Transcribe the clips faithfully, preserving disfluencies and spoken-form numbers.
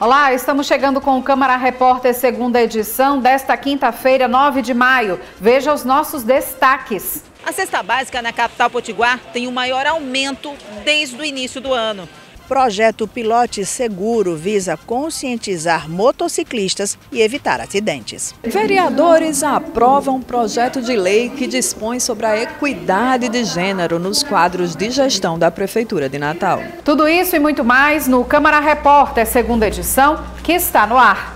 Olá, estamos chegando com o Câmara Repórter, segunda edição desta quinta-feira, nove de maio. Veja os nossos destaques. A cesta básica na capital potiguar tem o maior aumento desde o início do ano. Projeto Pilote Seguro visa conscientizar motociclistas e evitar acidentes. Vereadores aprovam projeto de lei que dispõe sobre a equidade de gênero nos quadros de gestão da Prefeitura de Natal. Tudo isso e muito mais no Câmara Repórter, segunda edição, que está no ar.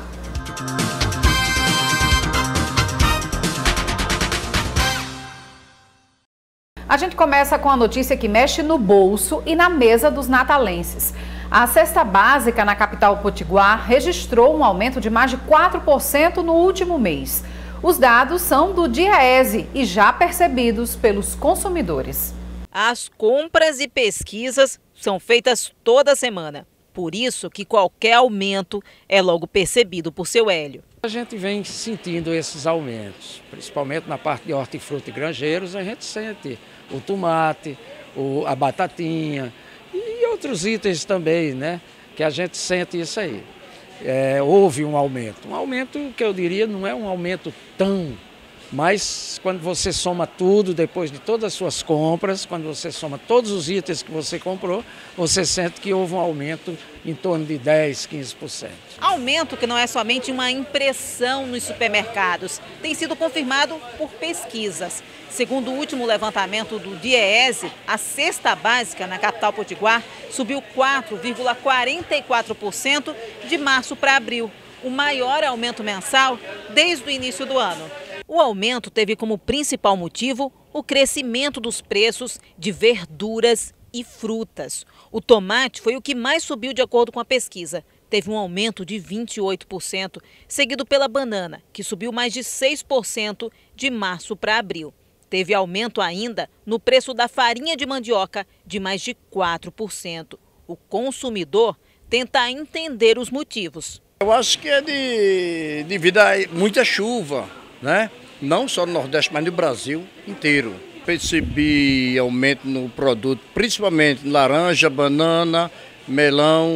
A gente começa com a notícia que mexe no bolso e na mesa dos natalenses. A cesta básica na capital potiguar registrou um aumento de mais de quatro por cento no último mês. Os dados são do DIEESE e já percebidos pelos consumidores. As compras e pesquisas são feitas toda semana. Por isso que qualquer aumento é logo percebido por seu Hélio. A gente vem sentindo esses aumentos, principalmente na parte de hortifruti e granjeiros, a gente sente o tomate, o, a batatinha e outros itens também, né? Que a gente sente isso aí. É, houve um aumento, um aumento que eu diria não é um aumento tão, mas quando você soma tudo, depois de todas as suas compras, quando você soma todos os itens que você comprou, você sente que houve um aumento em torno de dez, quinze por cento. Aumento que não é somente uma impressão nos supermercados, tem sido confirmado por pesquisas. Segundo o último levantamento do DIEESE, a cesta básica na capital potiguar subiu quatro vírgula quarenta e quatro por cento de março para abril, o maior aumento mensal desde o início do ano. O aumento teve como principal motivo o crescimento dos preços de verduras e frutas. O tomate foi o que mais subiu de acordo com a pesquisa. Teve um aumento de vinte e oito por cento, seguido pela banana, que subiu mais de seis por cento de março para abril. Teve aumento ainda no preço da farinha de mandioca de mais de quatro por cento. O consumidor tenta entender os motivos. Eu acho que é de, devido a muita chuva, né? Não só no Nordeste, mas no Brasil inteiro. Percebi aumento no produto, principalmente laranja, banana, melão,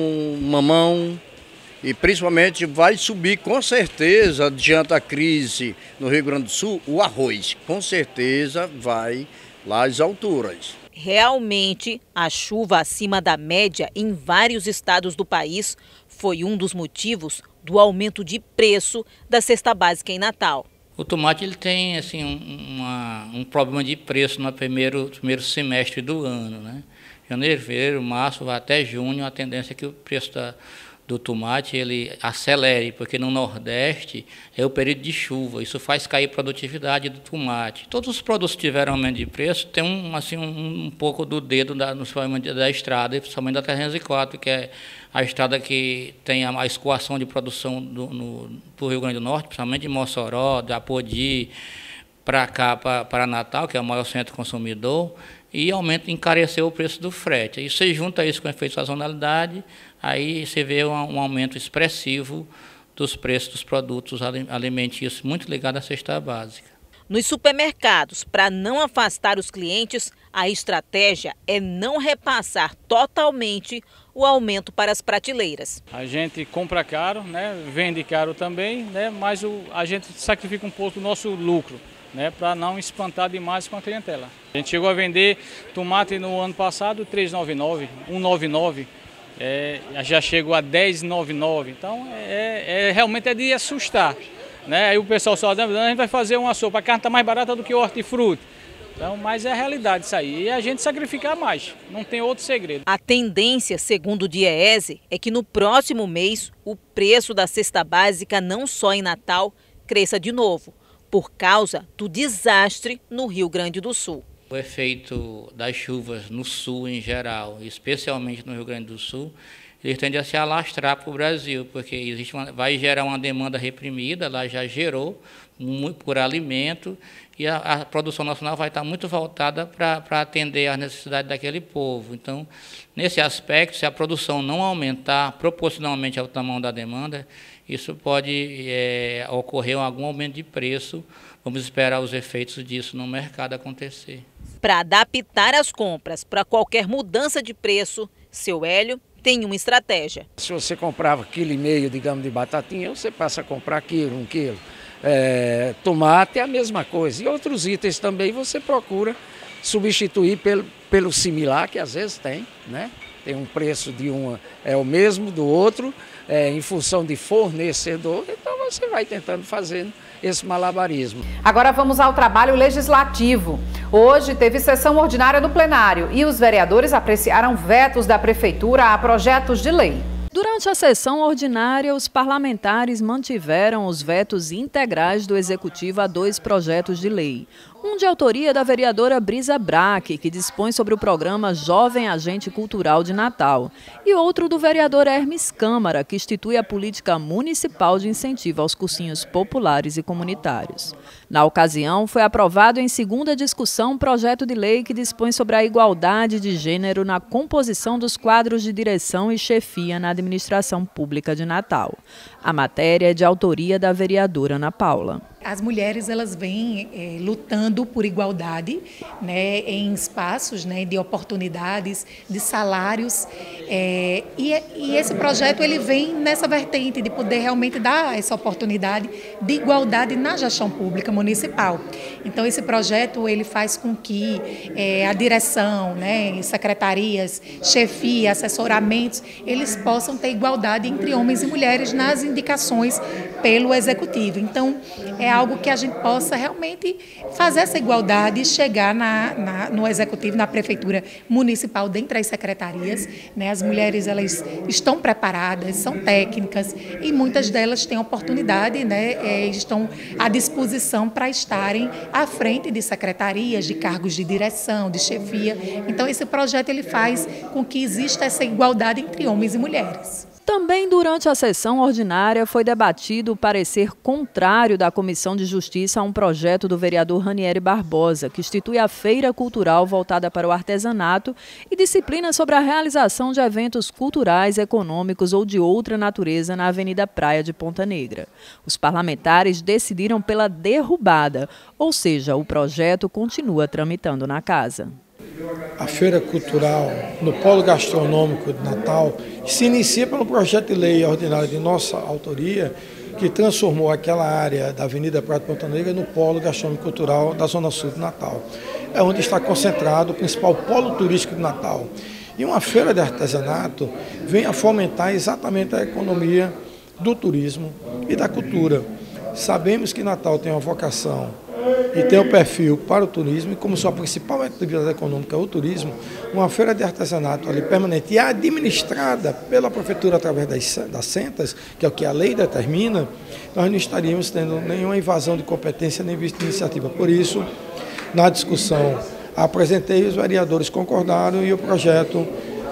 mamão. E principalmente vai subir com certeza, diante da crise no Rio Grande do Sul, o arroz. Com certeza vai lá às alturas. Realmente, a chuva acima da média em vários estados do país foi um dos motivos do aumento de preço da cesta básica em Natal. O tomate ele tem assim, um, uma, um problema de preço no primeiro, primeiro semestre do ano, né? Janeiro, fevereiro, março, vai até junho, a tendência é que o preço da, do tomate ele acelere, porque no Nordeste é o período de chuva, isso faz cair a produtividade do tomate. Todos os produtos que tiveram aumento de preço tem um, assim, um, um pouco do dedo da, no da estrada, principalmente da trezentos e quatro, que é a estrada que tem a, a escoação de produção do no, pro Rio Grande do Norte, principalmente de Mossoró, de Apodi, para cá, para Natal, que é o maior centro consumidor, e aumenta, encareceu o preço do frete. Aí você junta isso com o efeito de sazonalidade, aí você vê um, um aumento expressivo dos preços dos produtos alimentícios, muito ligado à cesta básica. Nos supermercados, para não afastar os clientes, a estratégia é não repassar totalmente o aumento para as prateleiras. A gente compra caro, né, vende caro também, né, mas o, a gente sacrifica um pouco do nosso lucro, né, para não espantar demais com a clientela. A gente chegou a vender tomate no ano passado três reais e noventa e nove centavos, um real e noventa e nove centavos, é, já chegou a dez reais e noventa e nove centavos, então é, é, realmente é de assustar. Né? Aí o pessoal só diz, a gente vai fazer uma sopa, a carne está mais barata do que o hortifruti. Então, mas é a realidade isso aí, e a gente sacrificar mais, não tem outro segredo. A tendência, segundo o DIEESE, é que no próximo mês o preço da cesta básica, não só em Natal, cresça de novo, por causa do desastre no Rio Grande do Sul. O efeito das chuvas no sul em geral, especialmente no Rio Grande do Sul, ele tende a se alastrar para o Brasil, porque existe uma, vai gerar uma demanda reprimida, lá já gerou muito, por alimento, e a, a produção nacional vai estar muito voltada para atender às necessidades daquele povo. Então, nesse aspecto, se a produção não aumentar proporcionalmente ao tamanho da demanda, isso pode é, ocorrer algum aumento de preço. Vamos esperar os efeitos disso no mercado acontecer. Para adaptar as compras para qualquer mudança de preço, seu Hélio tem uma estratégia. Se você comprava quilo e meio, digamos, de batatinha, você passa a comprar quilo, um quilo. É, tomate é a mesma coisa. E outros itens também você procura substituir pelo, pelo similar, que às vezes tem, né? Tem um preço de um é o mesmo do outro, é, em função de fornecedor, então você vai tentando fazer esse malabarismo. Agora vamos ao trabalho legislativo. Hoje teve sessão ordinária no plenário e os vereadores apreciaram vetos da prefeitura a projetos de lei. Durante a sessão ordinária, os parlamentares mantiveram os vetos integrais do Executivo a dois projetos de lei. Um de autoria da vereadora Brisa Braque, que dispõe sobre o programa Jovem Agente Cultural de Natal, e outro do vereador Hermes Câmara, que institui a política municipal de incentivo aos cursinhos populares e comunitários. Na ocasião, foi aprovado em segunda discussão um projeto de lei que dispõe sobre a igualdade de gênero na composição dos quadros de direção e chefia na administração pública de Natal. A matéria é de autoria da vereadora Ana Paula. As mulheres elas vêm é, lutando por igualdade, né, em espaços, né, de oportunidades, de salários, é, e, e esse projeto ele vem nessa vertente de poder realmente dar essa oportunidade de igualdade na gestão pública municipal. Então esse projeto ele faz com que é, a direção, né, secretarias, chefia, assessoramentos, eles possam ter igualdade entre homens e mulheres nas indicações pelo executivo. Então é algo que a gente possa realmente fazer essa igualdade e chegar na, na, no executivo, na prefeitura municipal, dentro das secretarias. Né? As mulheres elas estão preparadas, são técnicas e muitas delas têm oportunidade, né? É, estão à disposição para estarem à frente de secretarias, de cargos de direção, de chefia. Então esse projeto ele faz com que exista essa igualdade entre homens e mulheres. Também durante a sessão ordinária foi debatido o parecer contrário da Comissão de Justiça a um projeto do vereador Ranieri Barbosa, que institui a feira cultural voltada para o artesanato e disciplina sobre a realização de eventos culturais, econômicos ou de outra natureza na Avenida Praia de Ponta Negra. Os parlamentares decidiram pela derrubada, ou seja, o projeto continua tramitando na casa. A Feira Cultural no Polo Gastronômico de Natal se inicia pelo projeto de lei ordinário de nossa autoria, que transformou aquela área da Avenida Praia de Ponta Negra no Polo Gastronômico Cultural da Zona Sul de Natal. É onde está concentrado o principal polo turístico de Natal. E uma feira de artesanato vem a fomentar exatamente a economia do turismo e da cultura. Sabemos que Natal tem uma vocação e tem o perfil para o turismo, e como sua principal atividade econômica é o turismo, uma feira de artesanato ali permanente e administrada pela prefeitura através das, das centas, que é o que a lei determina, nós não estaríamos tendo nenhuma invasão de competência nem de iniciativa. Por isso, na discussão, apresentei, os vereadores concordaram e o projeto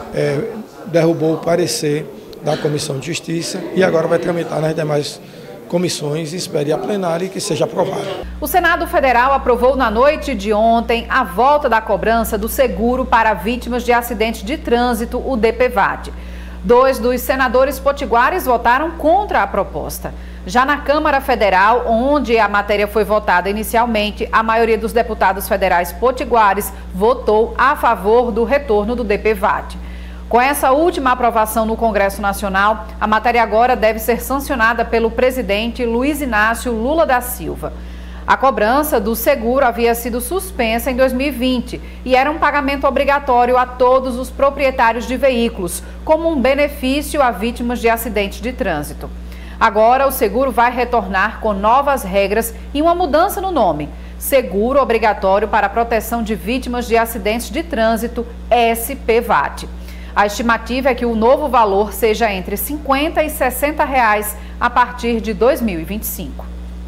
é, derrubou o parecer da Comissão de Justiça e agora vai tramitar nas demais comissões e espere a plenária e que seja aprovado. O Senado Federal aprovou na noite de ontem a volta da cobrança do seguro para vítimas de acidente de trânsito, o D P V A T. Dois dos senadores potiguares votaram contra a proposta. Já na Câmara Federal, onde a matéria foi votada inicialmente, a maioria dos deputados federais potiguares votou a favor do retorno do D P V A T. Com essa última aprovação no Congresso Nacional, a matéria agora deve ser sancionada pelo presidente Luiz Inácio Lula da Silva. A cobrança do seguro havia sido suspensa em dois mil e vinte e era um pagamento obrigatório a todos os proprietários de veículos, como um benefício a vítimas de acidentes de trânsito. Agora, o seguro vai retornar com novas regras e uma mudança no nome. Seguro Obrigatório para a Proteção de Vítimas de Acidentes de Trânsito, S P V A T. A estimativa é que o novo valor seja entre cinquenta e sessenta reais a partir de dois mil e vinte e cinco.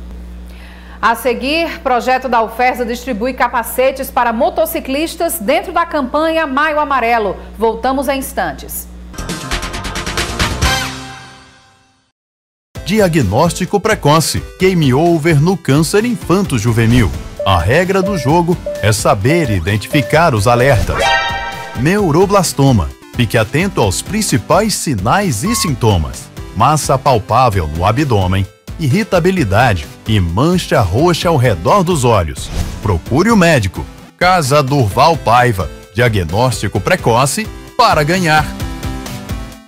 A seguir, projeto da UFERJ distribui capacetes para motociclistas dentro da campanha Maio Amarelo. Voltamos em instantes. Diagnóstico precoce. Game over no câncer infanto-juvenil. A regra do jogo é saber identificar os alertas. Neuroblastoma. Fique atento aos principais sinais e sintomas. Massa palpável no abdômen, irritabilidade e mancha roxa ao redor dos olhos. Procure o médico. Casa Durval Paiva. Diagnóstico precoce para ganhar.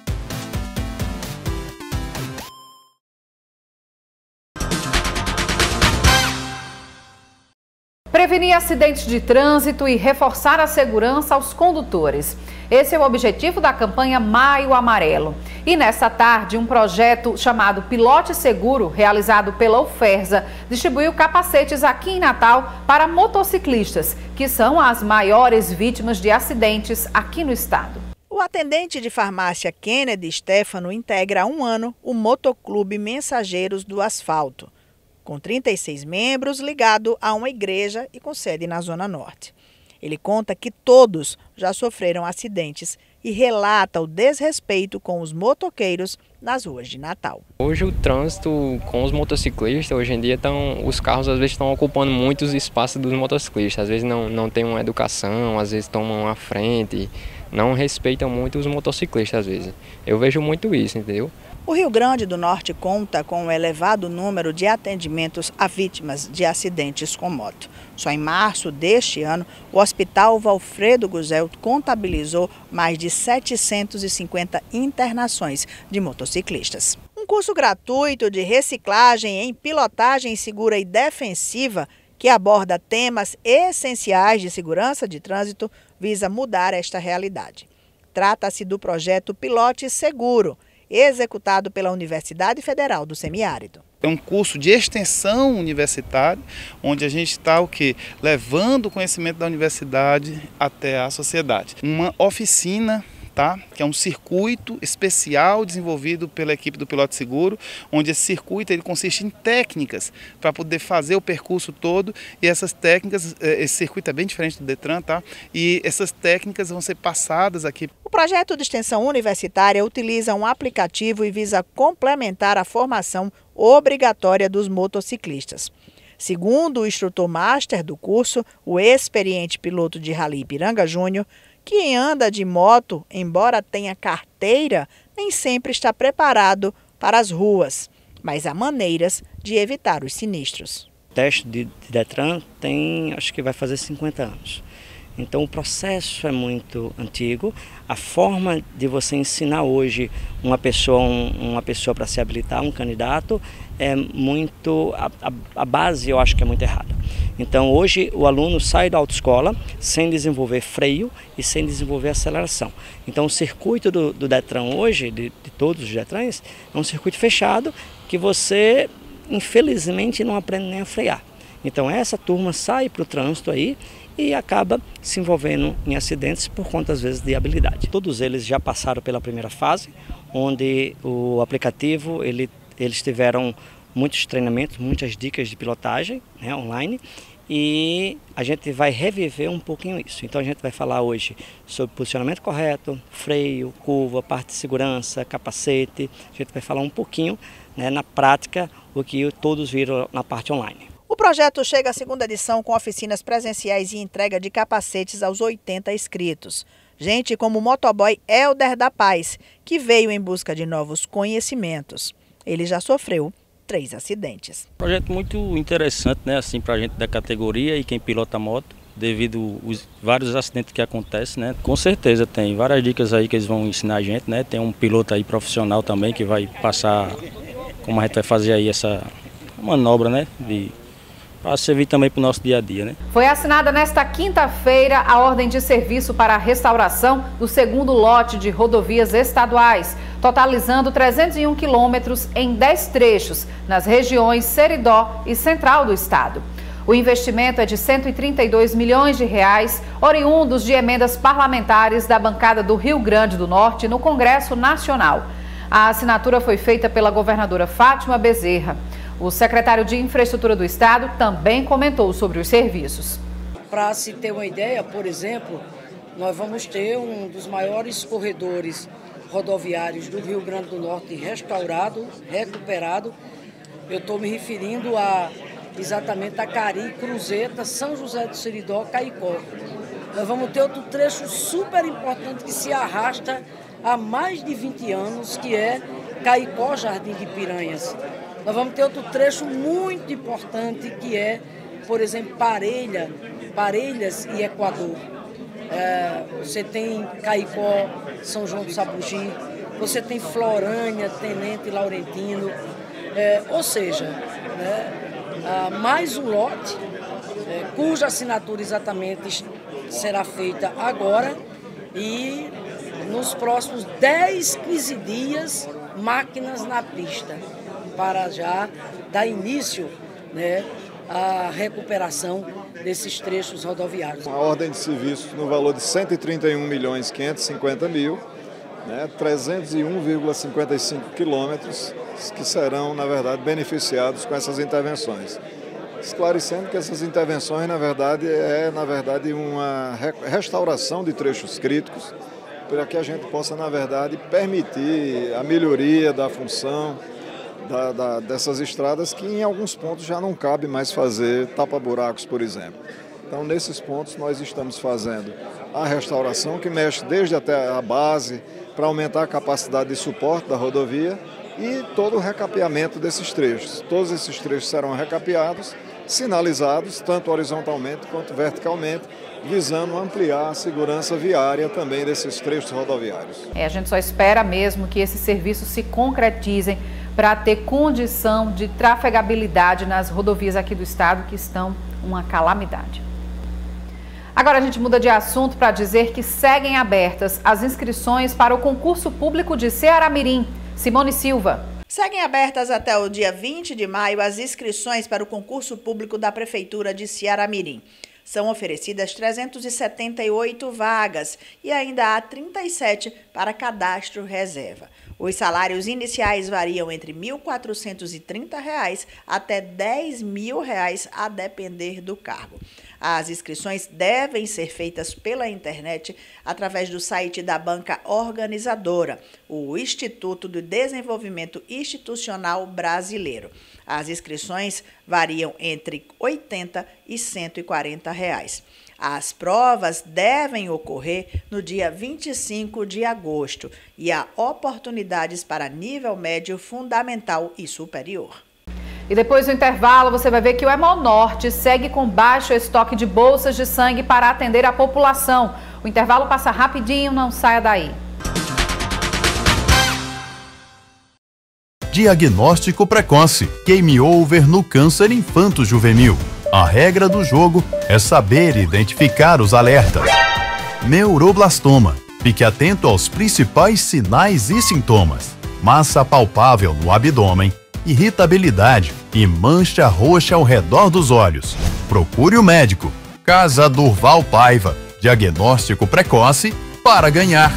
prevenir acidentes de trânsito e reforçar a segurança aos condutores. Esse é o objetivo da campanha Maio Amarelo. E nesta tarde, um projeto chamado Pilote Seguro, realizado pela UFERSA, distribuiu capacetes aqui em Natal para motociclistas, que são as maiores vítimas de acidentes aqui no estado. O atendente de farmácia Kennedy Stefano integra há um ano o Motoclube Mensageiros do Asfalto, com trinta e seis membros, ligado a uma igreja e com sede na Zona Norte. Ele conta que todos já sofreram acidentes e relata o desrespeito com os motoqueiros nas ruas de Natal. Hoje o trânsito com os motociclistas, hoje em dia tão, os carros às vezes estão ocupando muitos espaços dos motociclistas. Às vezes não, não tem uma educação, às vezes tomam à frente, não respeitam muito os motociclistas às vezes. Eu vejo muito isso, entendeu? O Rio Grande do Norte conta com um elevado número de atendimentos a vítimas de acidentes com moto. Só em março deste ano, o Hospital Valfredo Guzel contabilizou mais de setecentas e cinquenta internações de motociclistas. Um curso gratuito de reciclagem em pilotagem segura e defensiva, que aborda temas essenciais de segurança de trânsito, visa mudar esta realidade. Trata-se do projeto Pilote Seguro, executado pela Universidade Federal do Semiárido. É um curso de extensão universitária, onde a gente está o quê? Levando o conhecimento da universidade até a sociedade. Uma oficina, tá? Que é um circuito especial desenvolvido pela equipe do Pilote Seguro, onde esse circuito ele consiste em técnicas para poder fazer o percurso todo, e essas técnicas, esse circuito é bem diferente do Detran, tá? E essas técnicas vão ser passadas aqui. O projeto de extensão universitária utiliza um aplicativo e visa complementar a formação obrigatória dos motociclistas. Segundo o instrutor master do curso, o experiente piloto de rally Ipiranga Júnior, quem anda de moto, embora tenha carteira, nem sempre está preparado para as ruas, mas há maneiras de evitar os sinistros. O teste de Detran tem, acho que vai fazer cinquenta anos. Então o processo é muito antigo. A forma de você ensinar hoje uma pessoa, uma pessoa para se habilitar, um candidato, é muito, a, a, a base eu acho que é muito errada. Então hoje o aluno sai da autoescola sem desenvolver freio e sem desenvolver aceleração. Então o circuito do, do Detran hoje, de, de todos os Detrans, é um circuito fechado que você infelizmente não aprende nem a frear. Então essa turma sai para o trânsito aí e acaba se envolvendo em acidentes por conta, às vezes, de habilidade. Todos eles já passaram pela primeira fase, onde o aplicativo, ele, eles tiveram muitos treinamentos, muitas dicas de pilotagem, né, online, e a gente vai reviver um pouquinho isso. Então a gente vai falar hoje sobre posicionamento correto, freio, curva, parte de segurança, capacete. A gente vai falar um pouquinho, né, na prática o que todos viram na parte online. O projeto chega à segunda edição com oficinas presenciais e entrega de capacetes aos oitenta inscritos. Gente como o motoboy Helder da Paz, que veio em busca de novos conhecimentos. Ele já sofreu três acidentes. Projeto muito interessante, né, assim, para a gente da categoria e quem pilota moto, devido aos vários acidentes que acontecem, né? Com certeza tem várias dicas aí que eles vão ensinar a gente, né? Tem um piloto aí profissional também que vai passar como a gente vai fazer aí essa manobra, né? De para servir também para o nosso dia a dia, né? Foi assinada nesta quinta-feira a ordem de serviço para a restauração do segundo lote de rodovias estaduais, totalizando trezentos e um quilômetros em dez trechos, nas regiões Seridó e Central do estado. O investimento é de cento e trinta e dois milhões de reais, oriundos de emendas parlamentares da bancada do Rio Grande do Norte no Congresso Nacional. A assinatura foi feita pela governadora Fátima Bezerra. O secretário de Infraestrutura do Estado também comentou sobre os serviços. Para se ter uma ideia, por exemplo, nós vamos ter um dos maiores corredores rodoviários do Rio Grande do Norte restaurado, recuperado. Eu estou me referindo a exatamente a Cari, Cruzeta, São José do Seridó, Caicó. Nós vamos ter outro trecho super importante que se arrasta há mais de vinte anos, que é Caicó, Jardim de Piranhas. Nós vamos ter outro trecho muito importante que é, por exemplo, Parelha, Parelhas e Equador. É, você tem Caicó, São João do Sabugi, você tem Florânia, Tenente Laurentino, é, ou seja, né, mais um lote é, cuja assinatura exatamente será feita agora e nos próximos dez, quinze dias, máquinas na pista, para já dar início, né, à recuperação desses trechos rodoviários. Uma ordem de serviço no valor de cento e trinta e um milhões quinhentos e cinquenta mil, né, trezentos e um vírgula cinquenta e cinco quilômetros que serão, na verdade, beneficiados com essas intervenções. Esclarecendo que essas intervenções, na verdade, é, na verdade, uma restauração de trechos críticos, para que a gente possa, na verdade, permitir a melhoria da função da, da, dessas estradas que em alguns pontos já não cabe mais fazer tapa-buracos, por exemplo. Então, nesses pontos, nós estamos fazendo a restauração, que mexe desde até a base, para aumentar a capacidade de suporte da rodovia e todo o recapeamento desses trechos. Todos esses trechos serão recapeados, sinalizados, tanto horizontalmente quanto verticalmente, visando ampliar a segurança viária também desses trechos rodoviários. É, a gente só espera mesmo que esses serviços se concretizem para ter condição de trafegabilidade nas rodovias aqui do estado, que estão uma calamidade. Agora a gente muda de assunto para dizer que seguem abertas as inscrições para o concurso público de Ceará-Mirim. Simone Silva. Seguem abertas até o dia vinte de maio as inscrições para o concurso público da Prefeitura de Ceará-Mirim. São oferecidas trezentas e setenta e oito vagas e ainda há trinta e sete para cadastro reserva. Os salários iniciais variam entre mil quatrocentos e trinta reais até dez mil reais, a depender do cargo. As inscrições devem ser feitas pela internet através do site da banca organizadora, o Instituto de Desenvolvimento Institucional Brasileiro. As inscrições variam entre oitenta e cento e quarenta reais. As provas devem ocorrer no dia vinte e cinco de agosto e há oportunidades para nível médio, fundamental e superior. E depois do intervalo, você vai ver que o Hemonorte segue com baixo estoque de bolsas de sangue para atender a população. O intervalo passa rapidinho, não saia daí. Diagnóstico precoce. Game over no câncer infanto-juvenil. A regra do jogo é saber identificar os alertas. Neuroblastoma. Fique atento aos principais sinais e sintomas. Massa palpável no abdômen, irritabilidade e mancha roxa ao redor dos olhos. Procure o médico. Casa Durval Paiva. Diagnóstico precoce para ganhar.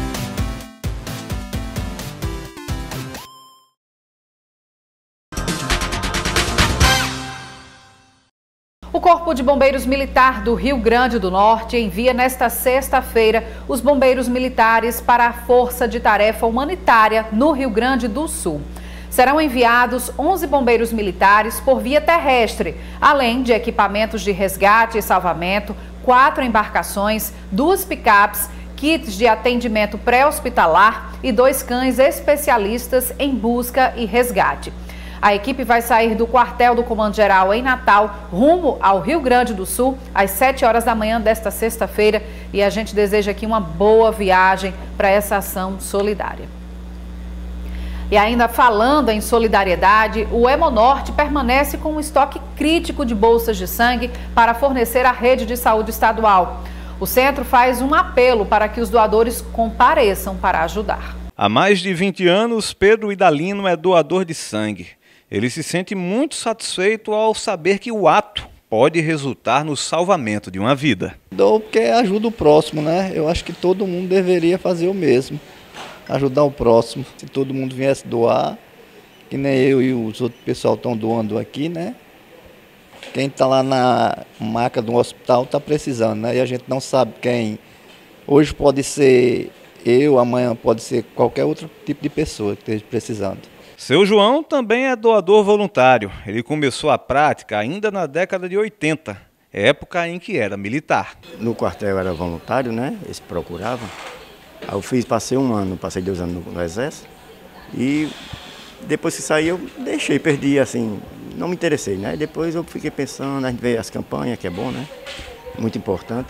O Corpo de Bombeiros Militar do Rio Grande do Norte envia nesta sexta-feira os bombeiros militares para a Força de Tarefa Humanitária no Rio Grande do Sul. Serão enviados onze bombeiros militares por via terrestre, além de equipamentos de resgate e salvamento, quatro embarcações, duas picapes, kits de atendimento pré-hospitalar e dois cães especialistas em busca e resgate. A equipe vai sair do quartel do Comando-Geral em Natal, rumo ao Rio Grande do Sul, às sete horas da manhã desta sexta-feira. E a gente deseja aqui uma boa viagem para essa ação solidária. E ainda falando em solidariedade, o Hemonorte permanece com um estoque crítico de bolsas de sangue para fornecer à rede de saúde estadual. O centro faz um apelo para que os doadores compareçam para ajudar. Há mais de vinte anos, Pedro Idalino é doador de sangue. Ele se sente muito satisfeito ao saber que o ato pode resultar no salvamento de uma vida. Dou porque ajuda o próximo, né? Eu acho que todo mundo deveria fazer o mesmo, ajudar o próximo. Se todo mundo viesse doar, que nem eu e os outros pessoal estão doando aqui, né? Quem está lá na maca do hospital está precisando, né? E a gente não sabe quem. Hoje pode ser eu, amanhã pode ser qualquer outro tipo de pessoa que esteja precisando. Seu João também é doador voluntário. Ele começou a prática ainda na década de oitenta, época em que era militar. No quartel eu era voluntário, né? Eles procuravam. Aí eu fiz, passei um ano, passei dois anos no, no exército. E depois que saí eu deixei, perdi, assim, não me interessei, né? Depois eu fiquei pensando, a gente vê as campanhas, que é bom, né? Muito importante.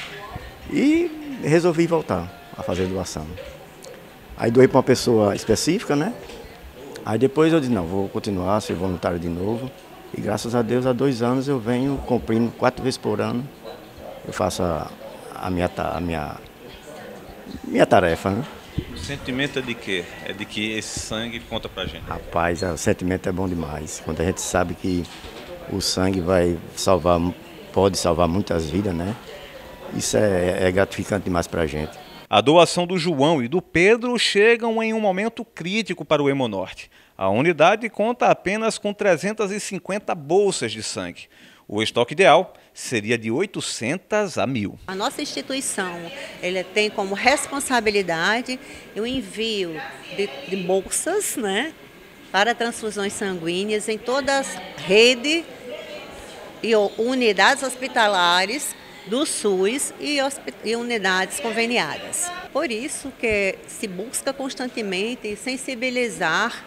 E resolvi voltar a fazer doação. Aí doei para uma pessoa específica, né? Aí depois eu disse, não, vou continuar, ser voluntário de novo. E graças a Deus, há dois anos eu venho cumprindo quatro vezes por ano. Eu faço a, a, minha, a minha, minha tarefa, né? O sentimento é de quê? É de que esse sangue conta pra gente? Rapaz, o sentimento é bom demais. Quando a gente sabe que o sangue vai salvar, pode salvar muitas vidas, né? Isso é, é gratificante demais pra gente. A doação do João e do Pedro chegam em um momento crítico para o Hemonorte. A unidade conta apenas com trezentas e cinquenta bolsas de sangue. O estoque ideal seria de oitocentas a mil. A nossa instituição ele tem como responsabilidade o envio de, de bolsas, né, para transfusões sanguíneas em toda a rede e unidades hospitalares do SUS e, e unidades conveniadas. Por isso que se busca constantemente sensibilizar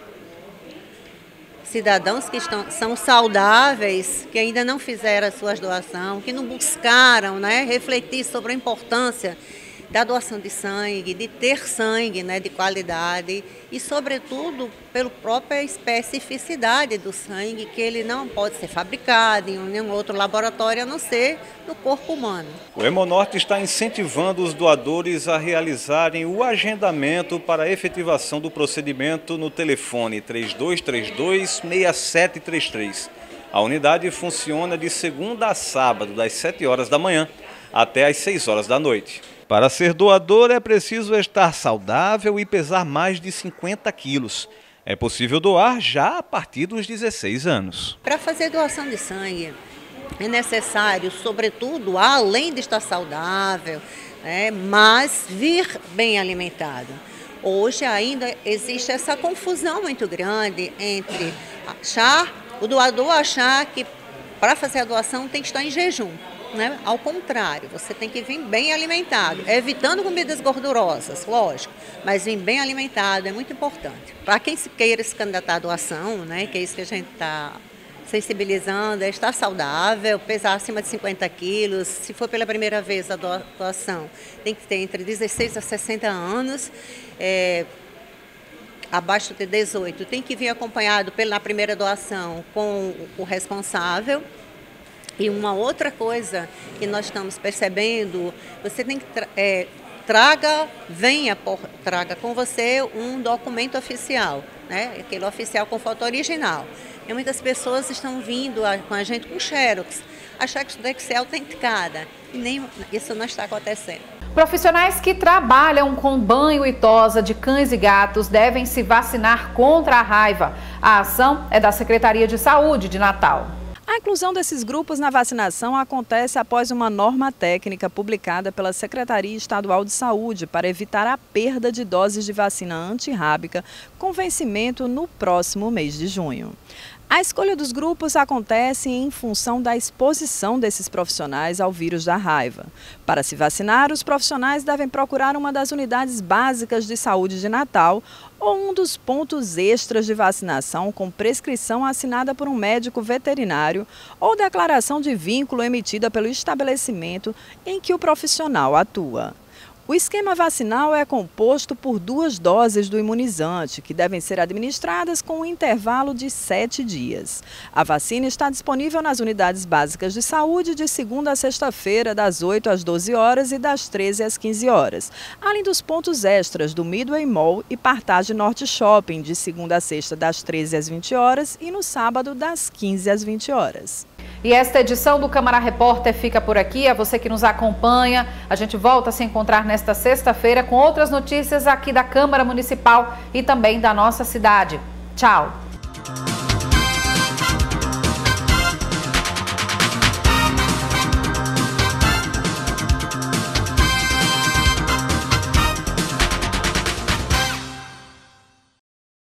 cidadãos que estão, são saudáveis, que ainda não fizeram as suas doações, que não buscaram, né, refletir sobre a importância da doação de sangue, de ter sangue, né, de qualidade e, sobretudo, pela própria especificidade do sangue, que ele não pode ser fabricado em nenhum outro laboratório, a não ser no corpo humano. O Hemonorte está incentivando os doadores a realizarem o agendamento para a efetivação do procedimento no telefone três dois três dois, seis sete três três. A unidade funciona de segunda a sábado, das sete horas da manhã até às seis horas da noite. Para ser doador é preciso estar saudável e pesar mais de cinquenta quilos. É possível doar já a partir dos dezesseis anos. Para fazer doação de sangue é necessário, sobretudo, além de estar saudável, né, mas vir bem alimentado. Hoje ainda existe essa confusão muito grande entre achar, o doador achar que para fazer a doação tem que estar em jejum. Né? Ao contrário, você tem que vir bem alimentado, evitando comidas gordurosas, lógico, mas vir bem alimentado é muito importante. Para quem se queira se candidatar à doação, né, que é isso que a gente está sensibilizando, é estar saudável, pesar acima de cinquenta quilos, se for pela primeira vez a doação, tem que ter entre dezesseis a sessenta anos, é, abaixo de dezoito, tem que vir acompanhado pela primeira doação com o responsável. E uma outra coisa que nós estamos percebendo, você tem que tra é, traga, venha, por, traga com você um documento oficial, né? Aquele oficial com foto original. E muitas pessoas estão vindo a, com a gente com xerox, achar que isso deve ser autenticada. E nem isso não está acontecendo. Profissionais que trabalham com banho e tosa de cães e gatos devem se vacinar contra a raiva. A ação é da Secretaria de Saúde de Natal. A inclusão desses grupos na vacinação acontece após uma norma técnica publicada pela Secretaria Estadual de Saúde para evitar a perda de doses de vacina antirrábica com vencimento no próximo mês de junho. A escolha dos grupos acontece em função da exposição desses profissionais ao vírus da raiva. Para se vacinar, os profissionais devem procurar uma das unidades básicas de saúde de Natal ou um dos pontos extras de vacinação com prescrição assinada por um médico veterinário ou declaração de vínculo emitida pelo estabelecimento em que o profissional atua. O esquema vacinal é composto por duas doses do imunizante, que devem ser administradas com um intervalo de sete dias. A vacina está disponível nas unidades básicas de saúde de segunda a sexta-feira, das oito às doze horas e das treze às quinze horas, além dos pontos extras do Midway Mall e Partage Norte Shopping, de segunda a sexta, das treze às vinte horas e no sábado, das quinze às vinte horas. E esta edição do Câmara Repórter fica por aqui. A você que nos acompanha, a gente volta a se encontrar nesta sexta-feira com outras notícias aqui da Câmara Municipal e também da nossa cidade. Tchau!